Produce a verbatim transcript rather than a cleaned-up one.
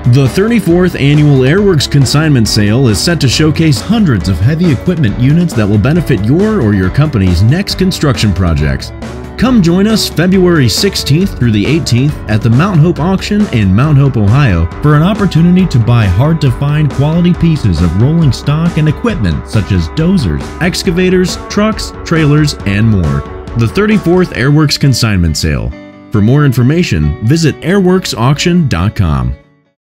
The thirty-fourth Annual Airworks Consignment Sale is set to showcase hundreds of heavy equipment units that will benefit your or your company's next construction projects. Come join us February sixteenth through the eighteenth at the Mount Hope Auction in Mount Hope, Ohio for an opportunity to buy hard-to-find quality pieces of rolling stock and equipment such as dozers, excavators, trucks, trailers, and more. The thirty-fourth Airworks Consignment Sale. For more information, visit airworks auction dot com.